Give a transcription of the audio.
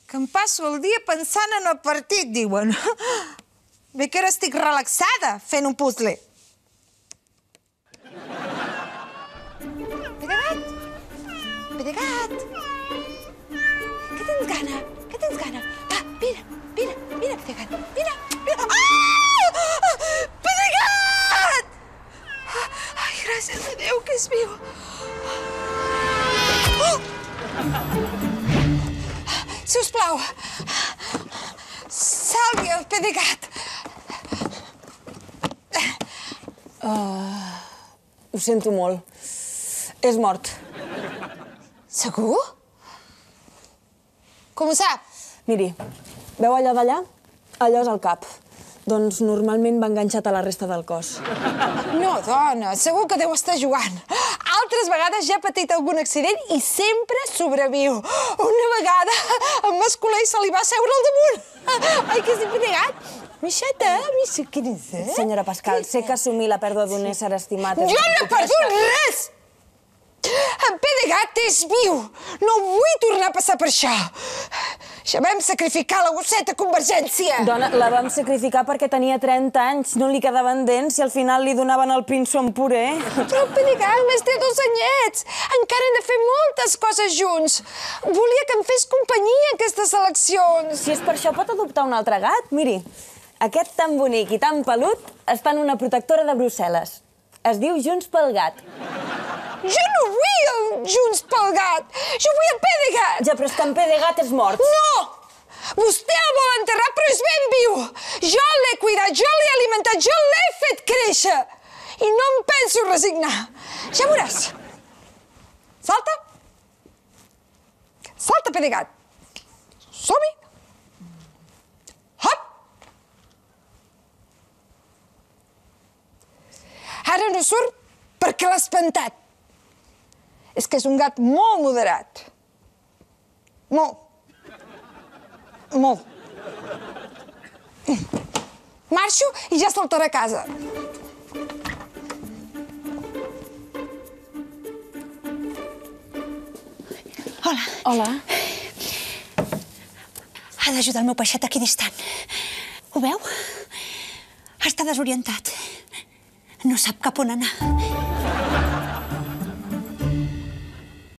Que em passo el dia pensant en el partit, diuen. Bé que ara estic relaxada fent un puzzle. Pedegat? Pedegat? Que tens gana? Que tens gana? Va, vine, Pedegat. Vine. Ah! Pedegat! Ai, gràcies a Déu que és viu. Sisplau, salvi el Pedegat. Ho sento molt. És mort. Segur? Com ho sap? Miri, veu allò d'allà? Allò és el cap. Doncs normalment va enganxat a la resta del cos. No, dona, segur que deu estar jugant. Altres vegades ja ha patit algun accident i sempre sobreviu. Una vegada en Mascolell se li va seure al damunt. Ai, que s'hi Pedegat. Mixeta, què és? Senyora Pascal, sé que assumir la pèrdua d'un ésser estimat... Jo no he perdut res! En Pedegat és viu! No vull tornar a passar per això! Ja vam sacrificar la gosseta Convergència! Dona, la vam sacrificar perquè tenia 30 anys, no li quedaven dents i al final li donaven el pinso amb puré. Però el Pedegat només té 2 anyets! Encara hem de fer moltes coses junts! Volia que em fes companyia aquestes eleccions! Si és per això, pot adoptar un altre gat? Miri, aquest tan bonic i tan pelut està en una protectora de Brussel·les. Es diu Junts pel Gat. Jo no vull el Junts pel Gat! Jo vull el Pedegat! Ja, però és que en Pedegat és mort. No! Vostè el vol enterrar, però és ben viu! Jo l'he cuidat, jo l'he alimentat, jo l'he fet créixer! I no em penso resignar. Ja veuràs. Salta. Salta, Pedegat. Som-hi. Hop! Ara no surt perquè l'ha espantat. És que és un gat molt moderat. Molt. Molt. Marxo i ja saltarà a casa. Hola. Hola. Ha d'ajudar el meu peixet equidistant. Ho veu? Està desorientat. No sap cap on anar.